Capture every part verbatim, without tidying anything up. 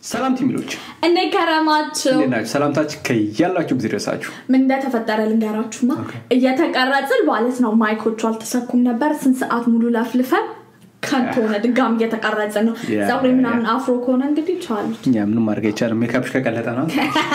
ሰላም ቲሚሎች እንዴ ከረማችሁ እንዴናችሁ ሰላምታችሁ ከያላችሁ ግዜ ድረሳችሁ ምን እንደተፈጠረ ልንገራችሁማ እየተቀረጽን ማለት ነው ማይኮቹ አልተሰኩም ነበር ስንት ሰዓት ሙሉ ለፍልፈን ካንቶነ ድጋም እየተቀረጽን ነው ዛሬ ምናምን አፍሮ ኮነ እንግዲህ ቻሉ ያ ምንም ማድረግ አይቻልም ሜካፕሽ ከቀለጠ ነው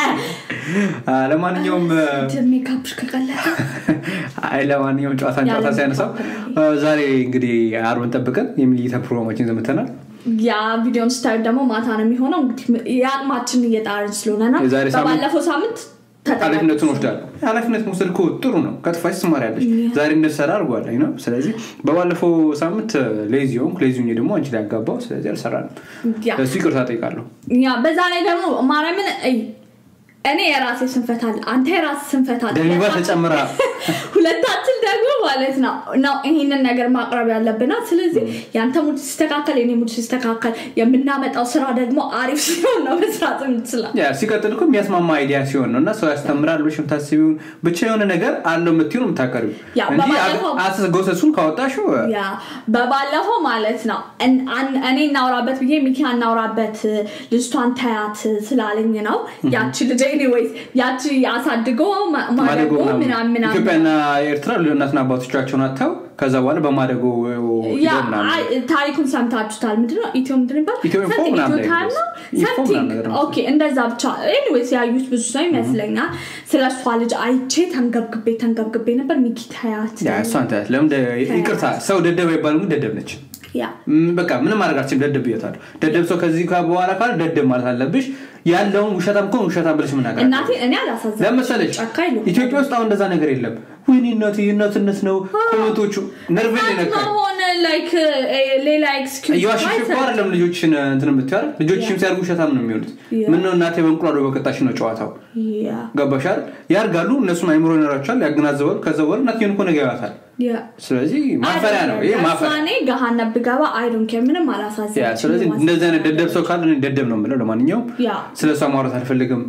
ለማንኛውም ሜካፕሽ ከቀለጠ አይ ለማንኛውም ጨዋታን ጨዋታ ሳይነሳው ዛሬ እንግዲህ አርብን ጠብቀን የሚሊታ ፕሮግራማችን ዘመተናል ያ ቪዲዮን ስታይል ደግሞ ማታ ነው የሚሆነው እንግዲህ ያቅማችን እየጣርን ስለሆነና ባለፈው ሳምንት ኃላፊነቱን ወስዳለሁ ኃላፊነት መውሰድ እኮ ጥሩ ነው ከጥፋሽ ስማር ያለሽ ዛሬ እንደሰራ አርጓል አይ ነው ስለዚህ በባለፈው ሳምንት ሌዚዮን ሌዚዮን ደግሞ አንቺ ላይ አጋባው ስለዚህ አልሰራንም እሱ ይቅርታ ጠይቃለሁ ያ በዛ ላይ ደግሞ ማርያምን እኔ የራሴ ስንፈታል አንተ የራስ ስንፈታል ደሚባ ተጨምራ ሁለታችን ደግሞ ማለት ነው ነው ይሄንን ነገር ማቅረብ ያለብና ስለዚህ ያንተ ሙድ ሲስተካከል የኔ ሙድ ሲስተካከል የምናመጣው ስራ ደግሞ አሪፍ ሲሆን ነው መስራት እንችላለን ያ ሲቀጥል እኮ የሚያስማማ አይዲያ ሲሆን ነውና ሰው ያስተምራል ብለሽ ታስቢው ብቻ የሆነ ነገር አለው የምትይው ነው የምታቀርቢው እንጂ አትጎሰሱን ካወጣሽው ያ በባለፈው ማለት ነው እኔ እናውራበት ብዬ ሚኪ እናውራበት ልጅቷን ታያት ስላለኝ ነው ያቺ ልጅ anyways ያቺ ያሳድገው ማደጎ ምናምን ምናምን ኢትዮጵያና ኤርትራ ለእናትና አባቶቻቸው ናቸው ከዛ በኋላ በማደጎ ይደና ታሪኩን ሰምታችሁታል ምንድነው ኢትዮ ምንድነው ባል something okay እንደዛ ብቻ anyways ያዩት ብዙ ሰው ይመስለኛል ስለሷ ልጅ አይቼ ተንገብግቤ ተንገብግቤ ነበር ሚኪ ታያት ያ ሳንታ ለምን ይቅርታ ሰው ደደብ ይባላል ደደብ ነች ያ በቃ ምንም አረጋችን ደደብ ይያታል ደደብ ሰው ከዚህ በኋላ ካል ደደብ ማለት አለብሽ ያለውን ውሸታም ኮን ውሸታም ብለሽ ምን አገር እናቴ እኔ አላሳዘነ ለምሳሌ ኢትዮጵያ ውስጥ አሁን እንደዛ ነገር የለም ወይኔ እናቴ እናትነት ነው ኮሜንቶቹ ነርቭ ለነካ ሆነ ላይክ ሌላ ኤክስኪውዝ ያሽሽ ፋር ለምን ልጆችን እንትን ብትያር ልጆችም ሲያርጉ ውሸታም ነው የሚሉት ምን ነው እናቴ በእንቁላሉ በቀጣሽ ነው ጨዋታው ያ ገባሻል ያርጋሉ እነሱም አይምሮ ይኖራቸዋል ያገናዘባሉ ከዛ ወር እናቴን እኮ ነገር ያታል ያ ስለዚህ ማፈሪያ ነው ይሄ ማፈሪያ ማኔ ገሃነብ ገባ አይ ዶንት ኬር ምንም አላሳዘነ ያ ስለዚህ እንደዛ አይነት ደደብ ሰው ካለ ደደብ ነው ማለት ለማንኛውም ስለሷ ማውራት አልፈልግም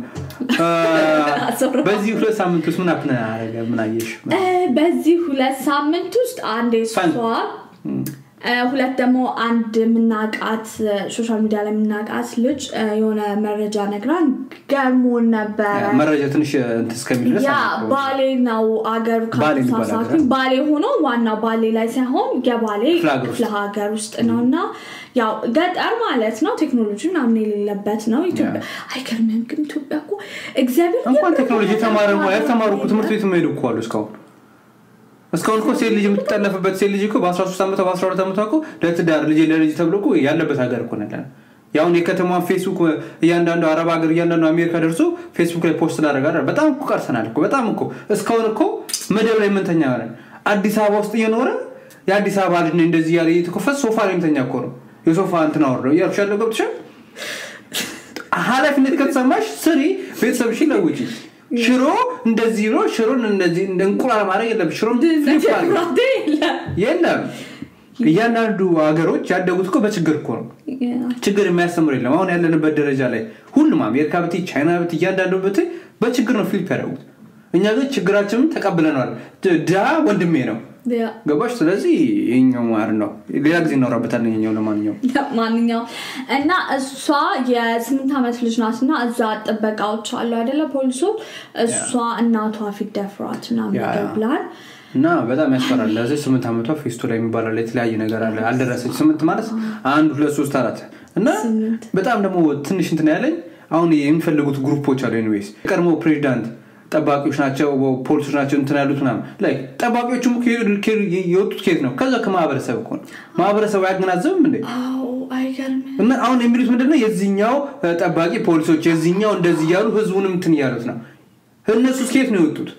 በዚህ ሁለት ሳምንት ውስጥ ምን አፕና አረጋ ምን አየሽ በዚህ ሁለት ሳምንት ውስጥ አንዴ ሷ ሁለት ደግሞ አንድ ምናቃት ሶሻል ሚዲያ ላይ ምናቃት ልጅ የሆነ መረጃ ነግራን ገርሞን ነበር መረጃ ትንሽ እንትስከሚልስ ያ ባሌ ነው አገር ካሳሳት ባሌ ሆኖ ዋና ባሌ ላይ ሳይሆን የባሌ ለሀገር ውስጥ ነውና ያው ገጠር ማለት ነው ቴክኖሎጂ ምናምን የሌለበት ነው ኢትዮጵያ አይከርምም ግን ኢትዮጵያ እኮ እግዚአብሔር እንኳን ቴክኖሎጂ ተማረ ነው ያተማሩኩ ትምህርት ቤት መሄዱ እኮ አሉ እስካሁን እስካሁን እኮ ሴት ልጅ የምትጠለፍበት ሴት ልጅ እኮ በ13 አመት በ12 አመት እኮ ለትዳር ልጅ ለልጅ ተብሎ እኮ ያለበት ሀገር እኮ ነን ያው የከተማው ፌስቡክ እያንዳንዱ አረብ ሀገር እያንዳንዱ አሜሪካ ደርሶ ፌስቡክ ላይ ፖስት ላደርጋለሁ በጣም እኮ ቀርሰናል እኮ በጣም እኮ እስካሁን እኮ መደብ ላይ ምንተኛ ማለት አዲስ አበባ ውስጥ እየኖረ የአዲስ አበባ ልጅ ነው እንደዚህ ያለ የተከፈተ ሶፋ ላይ ምንተኛ እኮ ነው የሶፋ እንትን አወርደው ያርሻለው ገብተሽ ኃላፊነት ከተሰማሽ ስሪ ቤተሰብሽ ለውጪ ሽሮ እንደዚህ ነው ሽሮን እንደዚህ እንቁላል ማድረግ የለም ሽሮን ፍሊፕ ማድረግ የለም ያንዳንዱ ሀገሮች ያደጉት እኮ በችግር እኮ ነው ችግር የሚያስተምር የለም አሁን ያለንበት ደረጃ ላይ ሁሉም አሜሪካ ብት ቻይና ብት ያንዳንዱ ብት በችግር ነው ፍሊፕ ያደርጉት እኛ ግን ችግራችንን ተቀብለናል ዳ ወንድሜ ነው ገባሽ ስለዚህ እኛው ማር ነው ሌላ ጊዜ እናወራበታለን እኛው ለማንኛው ማንኛው እና እሷ የስምንት አመት ልጅ ናትና እዛ ጥበቃዎች አሉ አይደለ ፖሊሶች እሷ እናቷ ፊት ደፍሯትና ምንድብላል እና በጣም ያስፈራል ለዚህ ስምንት አመቷ ፌስቱ ላይ የሚባለው ላይ የተለያየ ነገር አለ አልደረሰች ስምንት ማለት አንድ ሁለት ሶስት አራት እና በጣም ደግሞ ትንሽ እንትን ያለኝ አሁን የሚፈልጉት ግሩፖች አሉ ኤኒዌይስ ቀድሞ ፕሬዝዳንት ጠባቂዎች ናቸው ፖሊሶች ናቸው እንትን ያሉት ምናምን ላይ ጠባቂዎቹም የወጡት ኬት ነው ከዛ ከማህበረሰብ እኮ ነው ማህበረሰቡ ያገናዘብም እንዴ አው አይገርም እና አሁን የሚሉት ምንድነው የዚህኛው ጠባቂ ፖሊሶች የዚህኛው እንደዚህ ያሉ ህዝቡንም እንትን ያሉት ነው እነሱ ኬት ነው የወጡት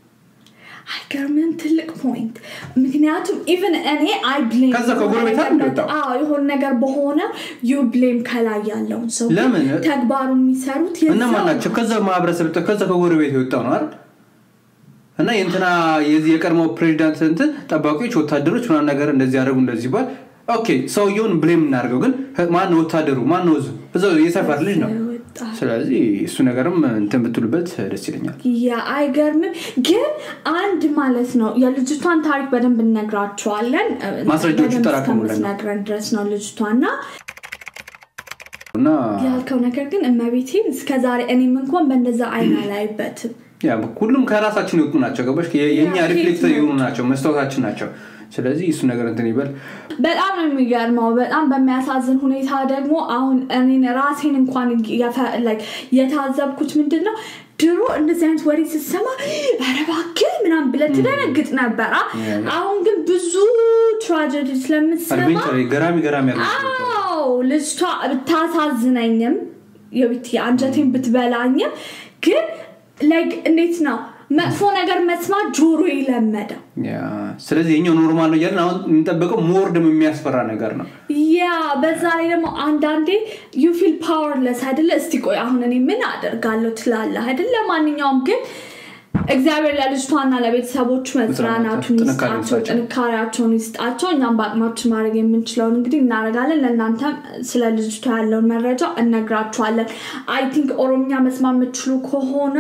አይገርምም ትልቅ ፖይንት ምክንያቱም even እኔ I blame ከዛ ከጎረቤት አጥተው አዎ የሆነ ነገር በሆነ you blame ከላይ ያለው ሰው ተግባሩ የሚሰሩት እና ማናቸው ከዛ ማህበረሰብ ከዛ ከጎረቤት የወጣው ነው አይደል እና የእንትና የዚህ የቀድሞ ፕሬዝዳንት እንትን ጠባቂዎች ወታደሮች ምናምን ነገር እንደዚህ ያደርጉ እንደዚህ ባል ኦኬ ሰው ይሁን ብሌም እናርገው ግን ማን ነው ወታደሩ ማን ነው እዛው የሰፈር ልጅ ነው ስለዚህ እሱ ነገርም እንትን ብትሉበት ደስ ይለኛል ያ አይገርምም ግን አንድ ማለት ነው የልጅቷን ታሪክ በደንብ እንነግራቸዋለን ማስረጃዎቹ ተራክሙልን ነግረን ድረስ ነው ልጅቷና እና ያልከው ነገር ግን እመቤቴን እስከዛሬ እኔም እንኳን በእንደዛ አይና ላይበት ያ ሁሉም ከራሳችን ይወጡ ናቸው ገባሽ የኛ ሪፍሌክተር ይሆኑ ናቸው መስታወታችን ናቸው ስለዚህ እሱ ነገር እንትን ይበል በጣም ነው የሚገርመው በጣም በሚያሳዝን ሁኔታ ደግሞ አሁን እኔን ራሴን እንኳን ላይክ የታዘብኩት ምንድነው ድሮ እንደዚህ አይነት ወሬ ሲሰማ አረባክ ምናም ብለ ትደነግጥ ነበር አሁን ግን ብዙ ትራጀዲ ስለምትሰማ አድቬንቸር ገራሚ ገራሚ ያለው አዎ ልጅቷ ብታሳዝነኝም የብት አንጀቴን ብትበላኝም ግን ላይክ እንዴት ነው መጥፎ ነገር መስማት ጆሮ ይለመደ ያ ስለዚህ እኛ ኖርማል ነው ያለን አሁን እንጠብቀው ሞር ደም የሚያስፈራ ነገር ነው ያ በዛ ላይ ደግሞ አንዳንዴ you feel powerless አይደለ እስቲ ቆይ አሁን እኔ ምን አደርጋለሁ ትላለህ አይደለ ማንኛውም ግን እግዚአብሔር ለልጅቷና ለቤተሰቦቹ መጽናናቱን ይስጣቸው ጥንካሬያቸውን ይስጣቸው እኛም በአቅማችን ማድረግ የምንችለውን እንግዲህ እናደርጋለን ለእናንተ ስለ ልጅቷ ያለውን መረጃ እነግራችኋለን አይ ቲንክ ኦሮምኛ መስማት የምትችሉ ከሆነ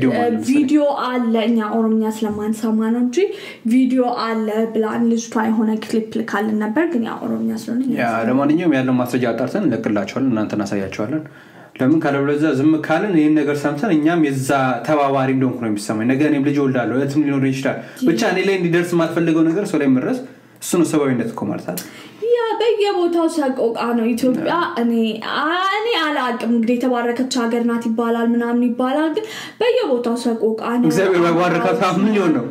ቪዲዮ አለ እኛ ኦሮምኛ ስለማንሰማ ነው እንጂ ቪዲዮ አለ ብላን ልጅቷ የሆነ ክሊፕ ልካልን ነበር ግን ያ ኦሮምኛ ስለሆነ ያ ለማንኛውም ያለው ማስረጃ አጣርተን እንለቅላችኋለን እናንተን አሳያችኋለን ለምን ካለብለዛ ዝም ካልን ይሄን ነገር ሰምተን እኛም የዛ ተባባሪ እንደሆንኩ ነው የሚሰማኝ ነገ እኔም ልጅ ወልዳለሁ እትም ሊኖር ይችላል ብቻ እኔ ላይ እንዲደርስ ማትፈልገው ነገር ሰው ላይ መድረስ እሱ ነው ሰባዊነት እኮ ማለት አይደል ያ በየቦታው ሰቆቃ ነው ኢትዮጵያ እኔ እኔ አላቅም እንግዲህ የተባረከች ሀገር ናት ይባላል ምናምን ይባላል ግን በየቦታው ሰቆቃ ነው እግዚአብሔር ባረካታ ምን ይሆን ነው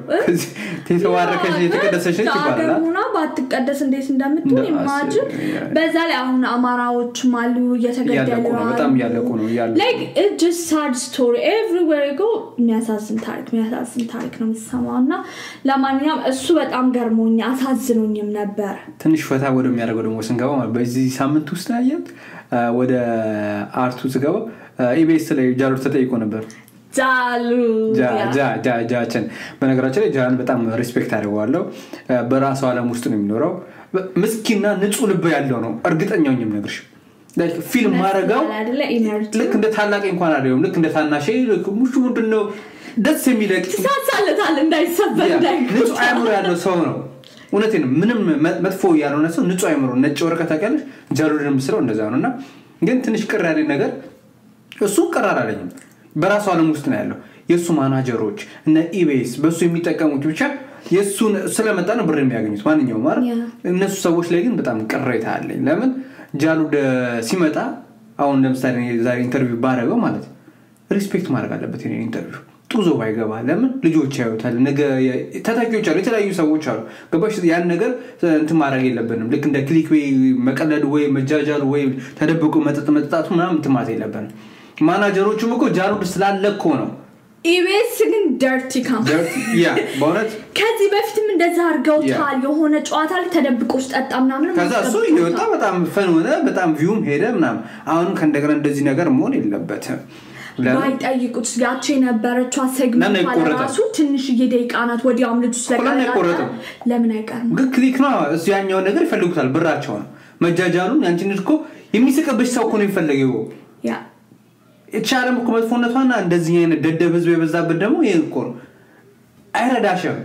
የተባረከች የተቀደሰች ይባላል አሁንና ባትቀደስ እንዴት እንደምትሆን ኢማጂን በዛ ላይ አሁን አማራዎች ማሉ እየተገደሉ ነው በጣም ያለቁ ነው ያለ like it's just sad story everywhere you go የሚያሳዝን ታሪክ የሚያሳዝን ታሪክ ነው የምትሰማውና ለማንኛውም እሱ በጣም ገርሞኝ አሳዝኖኝም ነበር ትንሽ ፈታ ወደ የሚያደርገው ደግሞ ስንገባ በዚህ ሳምንት ውስጥ ያያት ወደ አርቱ ስገባ ኢቢኤስ ላይ ጃሉድ ተጠይቆ ነበር ጃሉ ጃ ጃ ጃ ጃችን በነገራችን ላይ ጃን በጣም ሪስፔክት አደርገዋለሁ በራሱ ዓለም ውስጥ ነው የሚኖረው ምስኪንና ንጹህ ልብ ያለው ነው እርግጠኛው ነኝ ነግርሽ like ፊልም ማረጋው ልክ እንደ ታላቅ እንኳን አይደለም ልክ እንደ ታናሽ ልክ ሙሹ ምንድነው ደስ የሚለቅ ተሳሳለታል እንዳይሰበር እንዳይቆጭ ንጹህ አይምሮ ያለው ሰው ነው እውነቴን ምንም መጥፎ ያልሆነ ሰው ንጹህ አይምሮ ነጭ ወረቀት አቀለሽ ጃሉድን ምስለው እንደዛ ነውና ግን ትንሽ ቅር ያለ ነገር እሱ ቀራራ አይደለም በራሱ ዓለም ውስጥ ነው ያለው የሱ ማናጀሮች እና ኢቢኤስ በሱ የሚጠቀሙት ብቻ የሱን ስለመጣ ነው ብር የሚያገኙት ማንኛውም ማለት እነሱ ሰዎች ላይ ግን በጣም ቅሬታ አለ ለምን ጃሉድ ሲመጣ አሁን ለምሳሌ ዛሬ ኢንተርቪው ባረገው ማለት ሪስፔክት ማድረግ አለበት የኔ ኢንተርቪው ጡዞ ባይገባ ለምን ልጆች ያዩታል ነገ ተታኪዎች አሉ የተለያዩ ሰዎች አሉ ገባሽ ያን ነገር እንትን ማድረግ የለብንም ልክ እንደ ክሊክ ወይ መቀለድ ወይ መጃጃል ወይ ተደብቆ መጠጥ መጠጣቱ ምናምን እንትን ማለት የለብንም ማናጀሮቹም እኮ ጃሉድ ስላለኮ ነው ኢቢኤስ ግን ዳርቲ ካምፕ ያ በእውነት ከዚህ በፊትም እንደዛ አርገውታል የሆነ ጨዋታ ላይ ተደብቆ ውስጥ ምናምን ከዛ እሱ ይወጣ በጣም ፈን ሆነ በጣም ቪውም ሄደ ምናምን አሁን ከእንደገና እንደዚህ ነገር መሆን የለበትም ባይጠይቁት ያቺ ነበረችው ሴግመንት ራሱ ትንሽ እየደቂቃናት ወዲያውም ልጅ ስለቀረጠ ለምን አይቀርም ግን ክሊክ ነው እሱ ያኛው ነገር ይፈልጉታል ብራቸው ነው መጃጃሉን ያንቺን እኮ የሚስቀብሽ ሰው እኮ ነው ይፈልገው ያ እቻለም እኮ መጥፎነቷና እንደዚህ አይነት ደደብ ህዝብ የበዛበት ደግሞ ይሄ እኮ ነው አይረዳሽም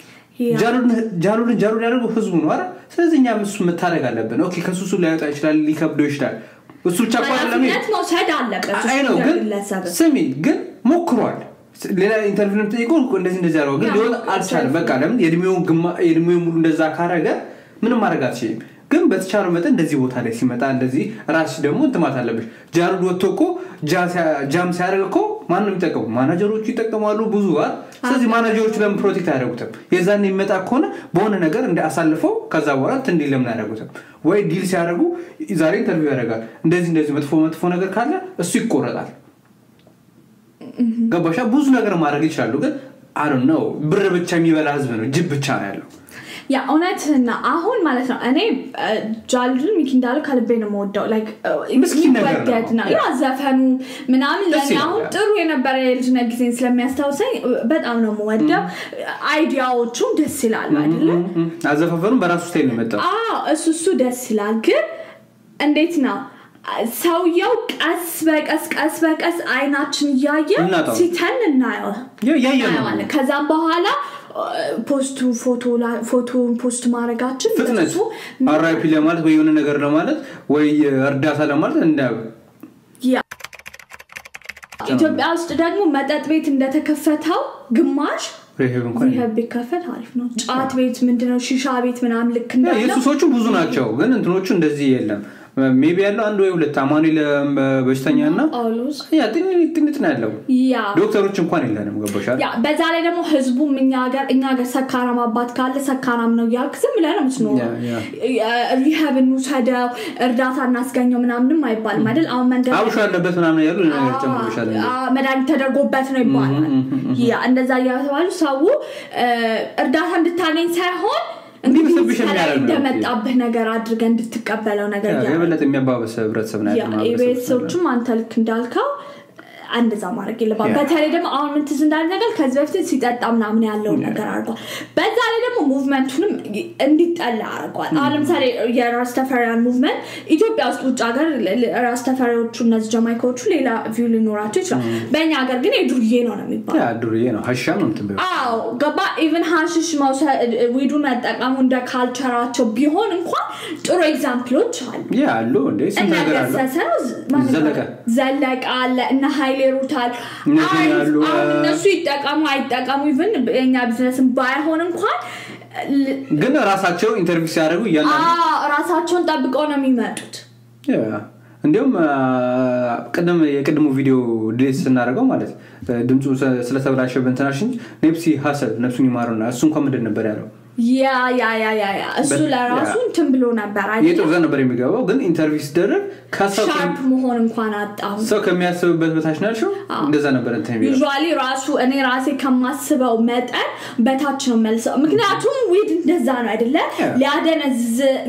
ጃሉድ ጃሉድ ጃሉድ ያደረገው ህዝቡ ነው አይደል ስለዚህ እኛም እሱ መታረግ አለብን ኦኬ ከሱሱ ላይወጣ ይችላል ሊከብደው ይችላል እሱ ብቻ አይደለም ነው ሰድ አለበት አይ ነው ግን ስሚ ግን ሞክሯል ሌላ ኢንተርቪው ተጠይቆ እንደዚህ እንደዚህ ያለው ግን ሊወጣ አልቻለም በቃ ለምን የድሜው ግማ የድሜው ሙሉ እንደዛ ካረገ ምንም ማድረግ አትችልም ግን በተቻለው መጠን እንደዚህ ቦታ ላይ ሲመጣ እንደዚህ ራስ ደግሞ እንትማት አለብሽ ጃሉድ ወጥቶኮ ጃም ሲያደርግኮ ማንንም ይጠቀሙ ማናጀሮቹ ይጠቀማሉ ብዙ ጋር ስለዚህ ማናጀሮቹ ለምን ፕሮቴክት ያደርጉታል የዛን ይመጣ ከሆነ በሆነ ነገር እንደ አሳልፈው ከዛ በኋላ እንዴ ለምን ያደርጉታል ወይ ዲል ሲያደርጉ ዛሬ ኢንተርቪው ያደርጋል እንደዚህ እንደዚህ መጥፎ መጥፎ ነገር ካለ እሱ ይቆረጣል ገባሻ ብዙ ነገር ማድረግ ይችላሉ ግን I don't know ብር ብቻ የሚበላ ህዝብ ነው ጅብ ብቻ ነው ያለው ያ ኦነትና አሁን ማለት ነው እኔ ጃሉድን ሚኪ እንዳለው ከልቤ ነው የምወደው ላይክ ምስኪን ነገር ነው ያ ዘፈኑ ምናምን ለኔ አሁን ጥሩ የነበረ የልጅነት ጊዜን ስለሚያስታውሰኝ በጣም ነው የምወደው አይዲያዎቹ ደስ ይላል አይደል አዘፈፈኑ በራሱ ስታይል ነው መጣው አዎ እሱ እሱ ደስ ይላል ግን እንዴት ነው ሰውየው ቀስ በቀስ ቀስ በቀስ አይናችን ያየ ሲተን እናየው ያየ ነው ከዛ በኋላ ፖስቱ ፎቶ ፎቶ ፖስት ማድረጋችን ፍጥነቱ አራይፒ ለማለት ወይ የሆነ ነገር ለማለት ወይ እርዳታ ለማለት እንደ ኢትዮጵያ ውስጥ ደግሞ መጠጥ ቤት እንደተከፈተው ግማሽ ሪሄብ እንኳን ሪሄብ ቢከፈት አሪፍ ነው ጫት ቤት ምንድነው ሺሻ ቤት ምናምን ልክ እንዳለ የሱሶቹ ብዙ ናቸው ግን እንትኖቹ እንደዚህ የለም ሜቢ ያለው አንድ ወይ ሁለት አማኑኤል በሽተኛና ያ ትንሽ ትንሽ ነው ያለው ያ ዶክተሮች እንኳን የለንም ገባሻል ያ በዛ ላይ ደግሞ ህዝቡ እኛ ሀገር እኛ ሀገር ሰካራም አባት ካለ ሰካራም ነው ያልክ ዝም ብለህ ነው የምትኖረው ሪሃብ እንውሰደው እርዳታ እናስገኘው ምናምንም አይባልም አይደል አሁን መንገድ አውሽ ያለበት ምናምን ያሉ ነገር ጨምሮሻል መድኃኒት ተደርጎበት ነው ይባላል ያ እንደዛ ያተባሉ ሰው እርዳታ እንድታገኝ ሳይሆን እንግዲህ እንደመጣብህ ነገር አድርገህ እንድትቀበለው ነገር ያ የበለጠ የሚያባበሰ ህብረተሰብ ነው ያለው ኢቤሶቹም አንተ ልክ እንዳልከው አንደዛ ማድረግ የለባም በተለይ ደግሞ አሁን ምን ትዝ እንዳለ ነገር ከዚህ በፊት ሲጠጣ ምናምን ያለው ነገር አድርጓል በዛ ላይ ደግሞ ሙቭመንቱንም እንዲጠላ አድርጓል አሁን ለምሳሌ የራስተፈሪያን ሙቭመንት ኢትዮጵያ ውስጥ ውጭ ሀገር ራስተፈሪዎቹ እነዚህ ጃማይካዎቹ ሌላ ቪው ሊኖራቸው ይችላል በእኛ ሀገር ግን የዱርዬ ነው ነው የሚባለው ያ ዱርዬ ነው ሀሻም ነው ትበው አዎ ገባ ኢቭን ሀሽሽ መውሰድ ዊዱ መጠቀሙ እንደ ካልቸራቸው ቢሆን እንኳን ጥሩ ኤግዛምፕሎች አሉ ያ አሉ እንደ ሲን ነገር አለ ዘለቀ ዘለቀ አለ እና ሌሩታል እነሱ ይጠቀሙ አይጠቀሙ ኢቭን የኛ ቢዝነስን ባይሆን እንኳን ግን ራሳቸው ኢንተርቪው ሲያደርጉ ያና አዎ ራሳቸውን ጠብቀው ነው የሚመጡት ያ እንደውም ቀደም የቀደሙ ቪዲዮ ዲሌት ስናደርገው ማለት ድምጹ ስለተበላሸበት እንትናሽን ኔፕሲ ሀሰል ነፍሱን ይማርና እሱ እንኳን ምንድን ነበር ያለው ያ ያ ያ ያ ያ እሱ ለራሱ እንትን ብሎ ነበር አይደል የጥሩ ነበር የሚገባው ግን ኢንተርቪው ሲደረግ ከሰው ሻርፕ መሆን እንኳን አጣው ሰው ከሚያስብበት በታች ናቸው እንደዛ ነበር እንትን የሚለው ዩዥዋሊ ራሱ እኔ ራሴ ከማስበው መጠን በታች ነው መልሰው ምክንያቱም ዊድ እንደዛ ነው አይደለ ሊያደነዝ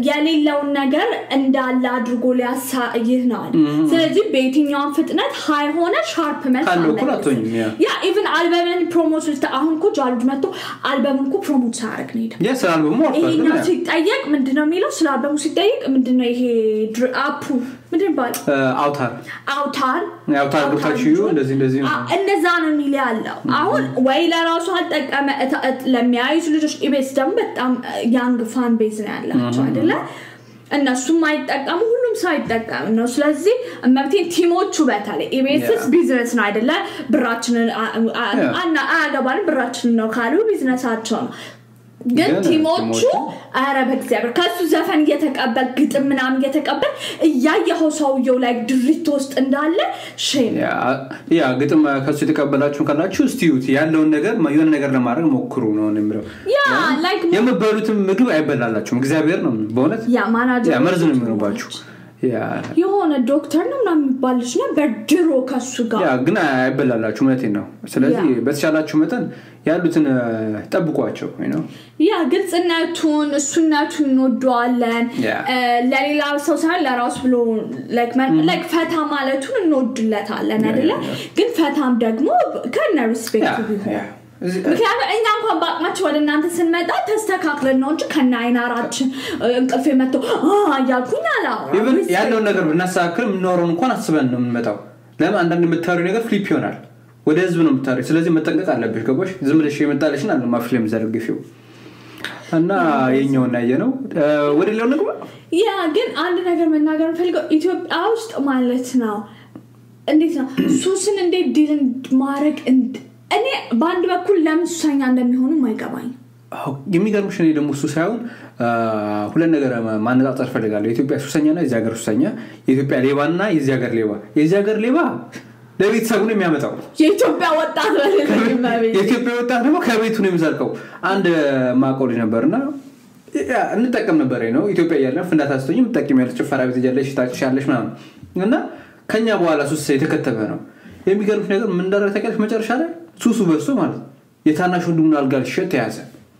የሌለውን ነገር እንዳለ አድርጎ ሊያሳይህ ነው ስለዚህ በየትኛው ፍጥነት ሃይ ሆነ ሻርፕ መልስ አለ ያ ኢቭን አልበምን ፕሮሞት አሁን እኮ ጃሉድ መጥቶ አልበምን እኮ ፕሮሞት ሳያደርግ ነው ያ ስላልበሙ ይሄ ነው ሲጠየቅ ምንድነው የሚለው ስላልበሙ ሲጠየቅ ምንድነው ይሄ አፑ ምንድነው ባል አውታር አውታር አውታር ግሩፓችሁ እንደዚህ እንደዚህ ነው እንደዛ ነው የሚል ያለው አሁን ወይ ለራሱ አልጠቀመ ለሚያዩት ልጆች ኢቤስ ደግሞ በጣም ያንግ ፋን ቤዝ ነው ያላቸው አይደለ እነሱም አይጠቀሙ ሁሉም ሰው አይጠቀም ነው ስለዚህ መብቴን ቲሞቹ በታለ ኢቤስስ ቢዝነስ ነው አይደለ ብራችንን አና አገባን ብራችንን ነው ካሉ ቢዝነሳቸው ነው ግን ቲሞቹ አረብ እግዚአብሔር ከሱ ዘፈን እየተቀበል ግጥም ምናምን እየተቀበል እያየኸው ሰውየው ላይ ድሪት ውስጥ እንዳለ ሼም ያ ያ ግጥም ከሱ የተቀበላችሁ ካላችሁ እስቲዩት ያለውን ነገር የሆነ ነገር ለማድረግ ሞክሩ ነው እንደምለው ያ ላይክ የምበሉትም ምግብ አይበላላችሁም እግዚአብሔር ነው በእውነት ያ ማናጀር ያ መርዝ ነው የሚሆንባችሁ ያ የሆነ ዶክተር ነው ምናምን የሚባልሽ ነበር ድሮ ከሱ ጋር ያ ግን አይበላላችሁ ማለት ነው ስለዚህ በተቻላችሁ መጠን ያሉትን ጠብቋቸው ነው ያ ግልጽነቱን እሱነቱን እንወደዋለን ለሌላ ሰው ሳይሆን ለራሱ ብሎ ላይክ ላይክ ፈታ ማለቱን እንወድለታለን አይደለ ግን ፈታም ደግሞ ከነ ሪስፔክት ቢሆን ምክንያቱም እኛ እንኳን ባቅማቸው ወደ እናንተ ስንመጣ ተስተካክለን ነው እንጂ ከና አይናራችን እንቅልፍ መጥቶ አያልኩኝ አላወራ ኢቭን ያለው ነገር ብናስተካክል ምንኖረው እንኳን አስበን ነው የምንመጣው ለምን አንዳንድ የምታሪው ነገር ፍሊፕ ይሆናል ወደ ህዝብ ነው የምታሪው ስለዚህ መጠንቀቅ አለብሽ ገባሽ ዝም ብለሽ የመጣለሽን አለ ማፍለም ዘርግፊው እና የኛውና ያየነው ወደ ሌላው ነገር ያ ግን አንድ ነገር መናገር ፈልገው ኢትዮጵያ ውስጥ ማለት ነው እንዴት ነው ሱስን እንዴት ዲል ማድረግ እኔ ባንድ በኩል ለምን ሱሰኛ እንደሚሆኑ ማይገባኝ አው የሚገርምሽ እኔ ደግሞ ሱስ ሳይሆን ሁለት ነገር ማነጻጸር ፈልጋለሁ የኢትዮጵያ ሱሰኛና የዚህ ሀገር ሱሰኛ የኢትዮጵያ ሌባና የዚህ ሀገር ሌባ የዚህ ሀገር ሌባ ለቤተሰቡ ነው የሚያመጣው የኢትዮጵያ ወጣት ማለት የኢትዮጵያ ወጣት ደግሞ ከቤቱ ነው የሚዘልቀው አንድ ማቆል ነበርና እንጠቀም ነበር ነው ኢትዮጵያ ያለ ፍንዳታ አስተኝ የምትጠቀም ያለች ጭፈራ ቤት ያለሽ ታጭሻለሽ ማለት እና ከኛ በኋላ ሱስ የተከተበ ነው የሚገርምሽ ነገር ምን እንደረተ ታውቂያለሽ መጨረሻ ላይ ሱሱ በሱ ማለት የታናሽ ወንድሙን አልጋ ሊሸጥ ያዘ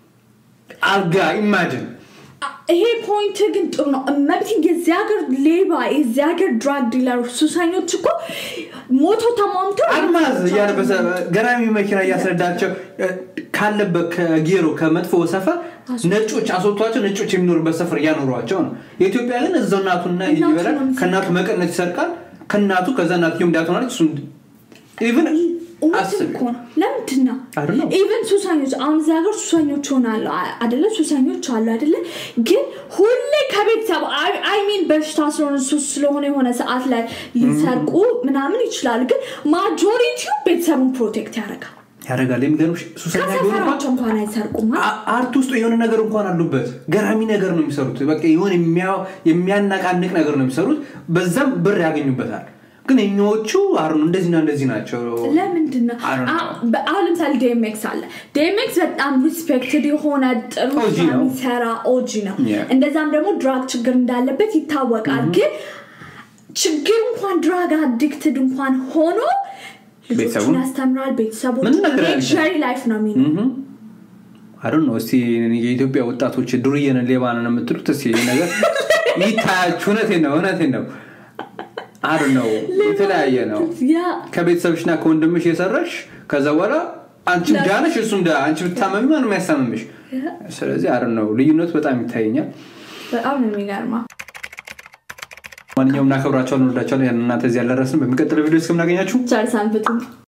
አልጋ ኢማጂን ይሄ ፖይንት ግን ጥሩ ነው እመብት የዚህ ሀገር ሌባ የዚህ ሀገር ድራግ ዲለር ሱሰኞች እኮ ሞቶ ተማምቶ አልማዝ ያለበሰ ገራሚ መኪና ያስረዳቸው ካለበት ከጌሮ ከመጥፎ ሰፈር ነጮች አሶቷቸው ነጮች የሚኖርበት ሰፈር ያኖሯቸው ነው የኢትዮጵያ ግን እዛው እናቱና ይበላል ከናቱ መቀነት ይሰርቃል ከናቱ ከዛ እናቱ እንዳትሆናለች እሱ ኢቭን አስኮን ለምንድን ነው ኢቭን ሱሰኞች አሁን ዛገር ሱሰኞች ሆናሉ አይደለ ሱሰኞች አሉ አይደለ ግን ሁሌ ከቤተሰብ አይ ሚን በሽታ ስለሆነ ሱስ ስለሆነ የሆነ ሰዓት ላይ ሊሰርቁ ምናምን ይችላል ግን ማጆሪቲው ቤተሰቡን ፕሮቴክት ያደርጋል ያረጋል የሚገርምሽ ሱሰኛ ቢሆን እንኳን አይሰርቁም አርት ውስጥ የሆነ ነገር እንኳን አሉበት ገራሚ ነገር ነው የሚሰሩት በቃ የሆነ የሚያናቃንቅ ነገር ነው የሚሰሩት በዛም ብር ያገኙበታል ግን እኞቹ አሩን እንደዚህና እንደዚህ ናቸው ለምንድነው አሁን ለምሳሌ ዲኤምኤክስ አለ ዲኤምኤክስ በጣም ሪስፔክትድ የሆነ ጥሩ ሰራ ኦጂ ነው እንደዛም ደግሞ ድራግ ችግር እንዳለበት ይታወቃል ግን ችግር እንኳን ድራግ አዲክትድ እንኳን ሆኖ ቤተሰቡን ያስተምራል ቤተሰቡን ሸሪ ላይፍ ነው የሚኖረው I don't know እስቲ የኢትዮጵያ ወጣቶች ዱርዬን ሌባን ነው የምትሉት እስቲ ነገር ይታያችሁ እውነቴን ነው እውነቴን ነው I don't know የተለያየ ነው ከቤተሰብሽና ከወንድምሽ የሰራሽ ከዛ በኋላ አንቺ ዳነሽ እሱም ዳ አንቺ ብታመሚ ማን ነው የሚያሳምምሽ ስለዚህ I don't know ልዩነቱ በጣም ይታየኛል በጣም ነው የሚገርመው ማንኛውም እናከብራቸዋለን እንወዳቸዋለን እናንተ እዚህ ያለረስን በሚቀጥለው ቪዲዮ እስከምናገኛችሁ ቻርሳን ፍቱ